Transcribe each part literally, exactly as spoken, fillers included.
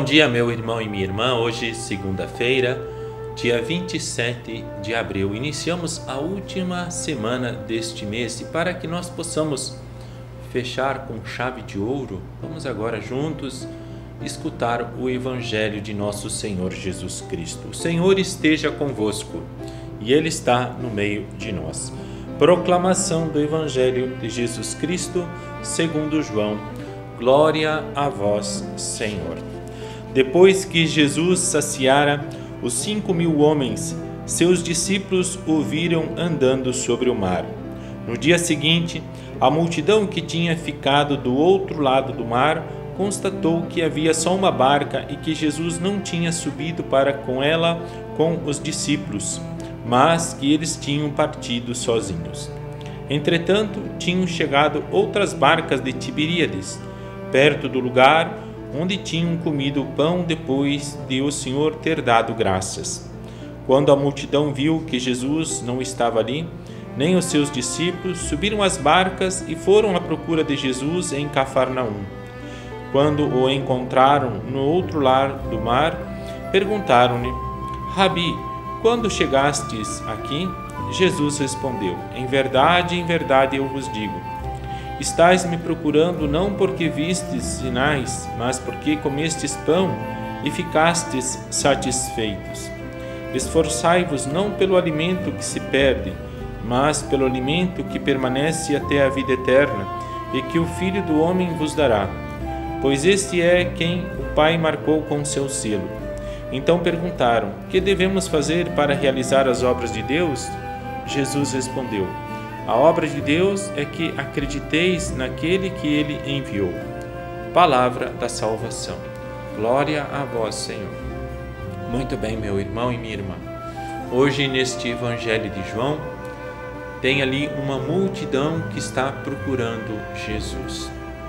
Bom dia, meu irmão e minha irmã. Hoje, segunda-feira, dia vinte e sete de abril, iniciamos a última semana deste mês e para que nós possamos fechar com chave de ouro, vamos agora juntos escutar o Evangelho de nosso Senhor Jesus Cristo. O Senhor esteja convosco e Ele está no meio de nós. Proclamação do Evangelho de Jesus Cristo segundo João. Glória a vós, Senhor. Depois que Jesus saciara os cinco mil homens, seus discípulos o viram andando sobre o mar. No dia seguinte, a multidão que tinha ficado do outro lado do mar constatou que havia só uma barca e que Jesus não tinha subido para com ela com os discípulos, mas que eles tinham partido sozinhos. Entretanto, tinham chegado outras barcas de Tiberíades, perto do lugar onde tinham comido o pão depois de o Senhor ter dado graças. Quando a multidão viu que Jesus não estava ali, nem os seus discípulos, subiram às barcas e foram à procura de Jesus em Cafarnaum. Quando o encontraram no outro lado do mar, perguntaram-lhe: Rabi, quando chegastes aqui? Jesus respondeu: Em verdade, em verdade eu vos digo, estais me procurando não porque vistes sinais, mas porque comestes pão e ficastes satisfeitos. Esforçai-vos não pelo alimento que se perde, mas pelo alimento que permanece até a vida eterna, e que o Filho do Homem vos dará, pois este é quem o Pai marcou com seu selo. Então perguntaram: que devemos fazer para realizar as obras de Deus? Jesus respondeu: a obra de Deus é que acrediteis naquele que Ele enviou. Palavra da salvação. Glória a vós, Senhor. Muito bem, meu irmão e minha irmã. Hoje, neste Evangelho de João, tem ali uma multidão que está procurando Jesus.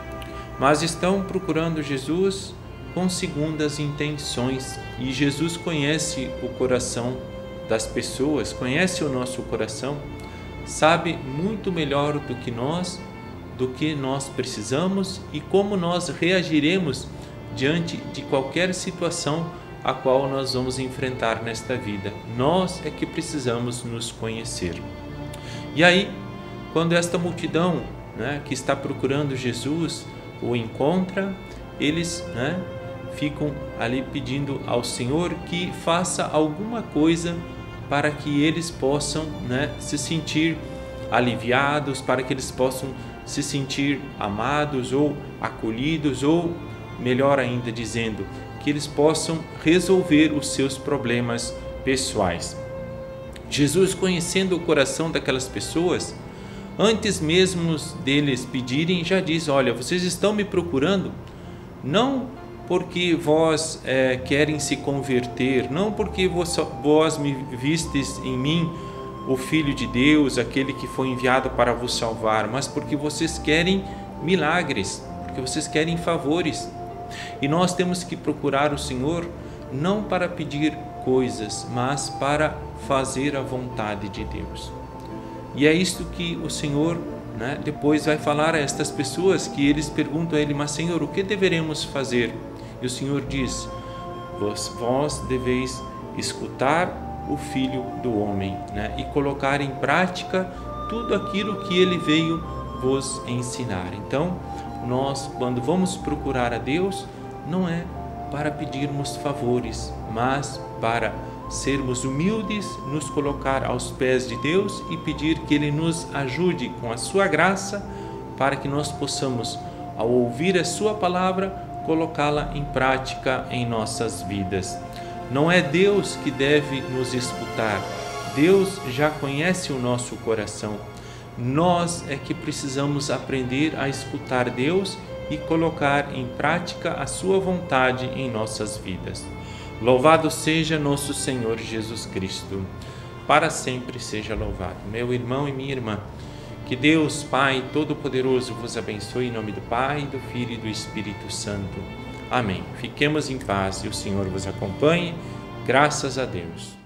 Mas estão procurando Jesus com segundas intenções. E Jesus conhece o coração das pessoas, conhece o nosso coração, sabe muito melhor do que nós, do que nós precisamos e como nós reagiremos diante de qualquer situação a qual nós vamos enfrentar nesta vida. Nós é que precisamos nos conhecer. E aí, quando esta multidão, né, que está procurando Jesus o encontra, eles, né, ficam ali pedindo ao Senhor que faça alguma coisa para que eles possam, né, se sentir aliviados, para que eles possam se sentir amados ou acolhidos, ou melhor ainda dizendo, que eles possam resolver os seus problemas pessoais. Jesus, conhecendo o coração daquelas pessoas, antes mesmo deles pedirem, já diz: olha, vocês estão me procurando não porque vós é, querem se converter, não porque vós, vós me vistes em mim o Filho de Deus, aquele que foi enviado para vos salvar, mas porque vocês querem milagres, porque vocês querem favores. E nós temos que procurar o Senhor não para pedir coisas, mas para fazer a vontade de Deus. E é isto que o Senhor, né, depois vai falar a estas pessoas, que eles perguntam a Ele: mas Senhor, o que deveremos fazer? E o Senhor diz: vós, vós deveis escutar o Filho do Homem, né, e colocar em prática tudo aquilo que Ele veio vos ensinar. Então, nós, quando vamos procurar a Deus, não é para pedirmos favores, mas para sermos humildes, nos colocar aos pés de Deus e pedir que Ele nos ajude com a sua graça, para que nós possamos, ao ouvir a sua palavra, colocá-la em prática em nossas vidas. Não é Deus que deve nos escutar, Deus já conhece o nosso coração. Nós é que precisamos aprender a escutar Deus e colocar em prática a sua vontade em nossas vidas. Louvado seja nosso Senhor Jesus Cristo, para sempre seja louvado. Meu irmão e minha irmã, que Deus Pai Todo-Poderoso vos abençoe em nome do Pai, do Filho e do Espírito Santo. Amém. Fiquemos em paz e o Senhor vos acompanhe. Graças a Deus.